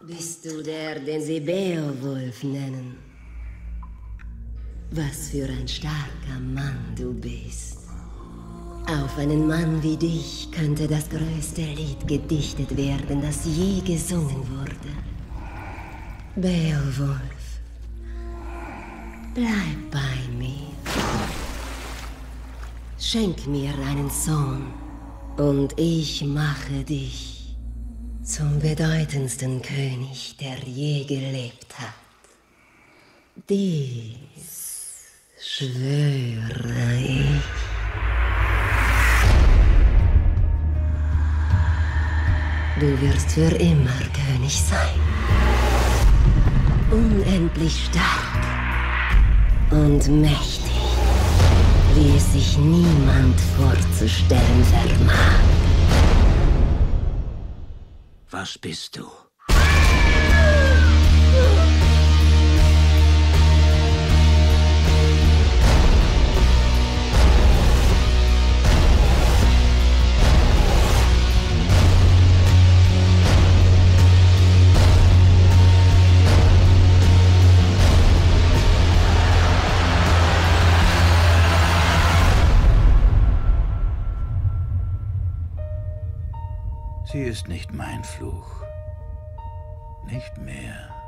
Bist du der, den sie Beowulf nennen? Was für ein starker Mann du bist. Auf einen Mann wie dich könnte das größte Lied gedichtet werden, das je gesungen wurde. Beowulf, bleib bei mir. Schenk mir einen Sohn und ich mache dich zum bedeutendsten König, der je gelebt hat. Dies schwöre ich. Du wirst für immer König sein. Unendlich stark und mächtig, wie es sich niemand vorzustellen vermag. Was bist du? Sie ist nicht mein Fluch. Nicht mehr.